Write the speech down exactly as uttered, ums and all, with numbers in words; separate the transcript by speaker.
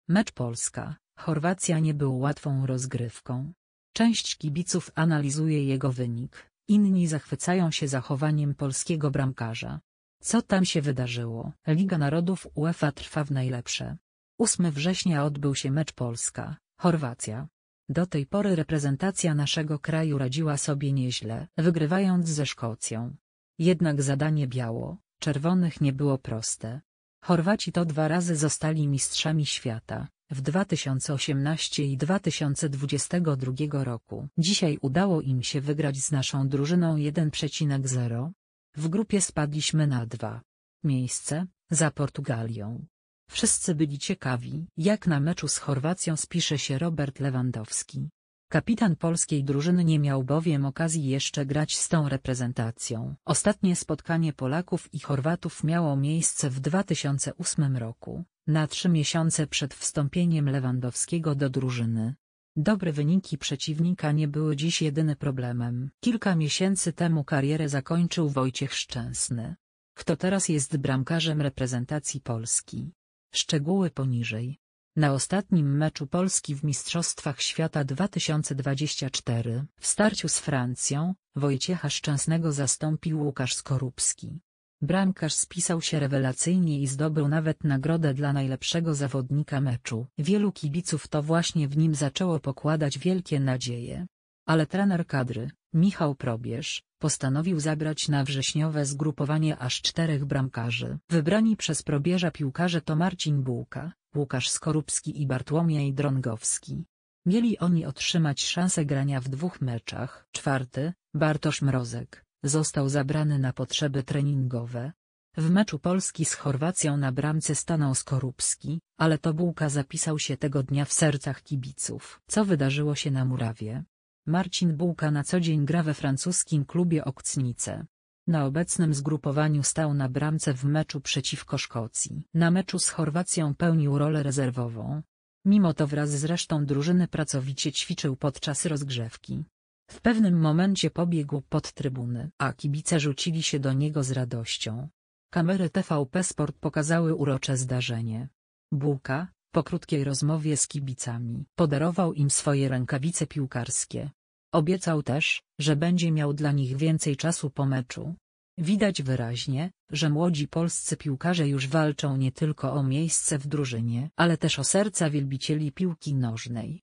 Speaker 1: Mecz Polska-Chorwacja nie był łatwą rozgrywką. Część kibiców analizuje jego wynik, inni zachwycają się zachowaniem polskiego bramkarza. Co tam się wydarzyło? Liga Narodów UEFA trwa w najlepsze. ósmego września odbył się mecz Polska-Chorwacja. Do tej pory reprezentacja naszego kraju radziła sobie nieźle, wygrywając ze Szkocją. Jednak zadanie biało-czerwonych nie było proste. Chorwaci to dwa razy zostali mistrzami świata, w dwa tysiące osiemnastym i dwa tysiące dwudziestym drugim roku. Dzisiaj udało im się wygrać z naszą drużyną jeden przecinek zero. W grupie spadliśmy na dwa miejsce, za Portugalią. Wszyscy byli ciekawi, jak na meczu z Chorwacją spisze się Robert Lewandowski. Kapitan polskiej drużyny nie miał bowiem okazji jeszcze grać z tą reprezentacją. Ostatnie spotkanie Polaków i Chorwatów miało miejsce w dwa tysiące ósmym roku, na trzy miesiące przed wstąpieniem Lewandowskiego do drużyny. Dobre wyniki przeciwnika nie były dziś jedynym problemem. Kilka miesięcy temu karierę zakończył Wojciech Szczęsny. Kto teraz jest bramkarzem reprezentacji Polski? Szczegóły poniżej. Na ostatnim meczu Polski w Mistrzostwach Świata dwa tysiące dwudziestym czwartym w starciu z Francją, Wojciecha Szczęsnego zastąpił Łukasz Skorupski. Bramkarz spisał się rewelacyjnie i zdobył nawet nagrodę dla najlepszego zawodnika meczu. Wielu kibiców to właśnie w nim zaczęło pokładać wielkie nadzieje. Ale trener kadry, Michał Probierz, postanowił zabrać na wrześniowe zgrupowanie aż czterech bramkarzy. Wybrani przez Probierza piłkarze to Marcin Bułka, Łukasz Skorupski i Bartłomiej Drągowski. Mieli oni otrzymać szansę grania w dwóch meczach. Czwarty, Bartosz Mrozek, został zabrany na potrzeby treningowe. W meczu Polski z Chorwacją na bramce stanął Skorupski, ale to Bułka zapisał się tego dnia w sercach kibiców. Co wydarzyło się na murawie? Marcin Bułka na co dzień gra we francuskim klubie Okcnice. Na obecnym zgrupowaniu stał na bramce w meczu przeciwko Szkocji. Na meczu z Chorwacją pełnił rolę rezerwową. Mimo to wraz z resztą drużyny pracowicie ćwiczył podczas rozgrzewki. W pewnym momencie pobiegł pod trybuny, a kibice rzucili się do niego z radością. Kamery T V P Sport pokazały urocze zdarzenie. Bułka, po krótkiej rozmowie z kibicami, podarował im swoje rękawice piłkarskie. Obiecał też, że będzie miał dla nich więcej czasu po meczu. Widać wyraźnie, że młodzi polscy piłkarze już walczą nie tylko o miejsce w drużynie, ale też o serca wielbicieli piłki nożnej.